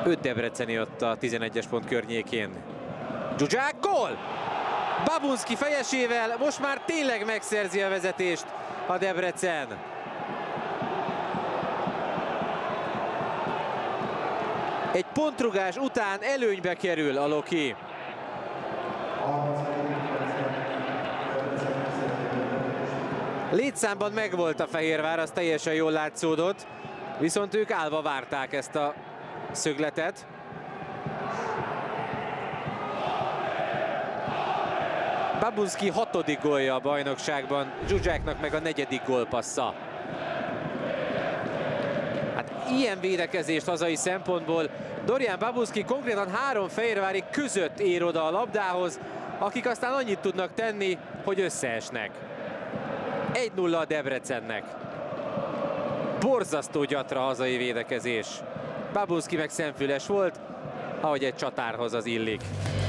5 debreceni ott a 11-es pont környékén. Zsuzsák, gól! Babunszki fejesével most már tényleg megszerzi a vezetést a Debrecen. Egy pontrugás után előnybe kerül a Loki. Létszámban megvolt a Fehérvár, az teljesen jól látszódott, viszont ők állva várták ezt a szögletet. Babunszki 6. gólja a bajnokságban, Zsuzsáknak meg a 4. gólpassza. Hát ilyen védekezést hazai szempontból Dorian Babunszki konkrétan 3 fehérvári között ér oda a labdához, akik aztán annyit tudnak tenni, hogy összeesnek. 1-0 a Debrecennek. Borzasztó gyatra hazai védekezés. Babunszki meg szemfüles volt, ahogy egy csatárhoz az illik.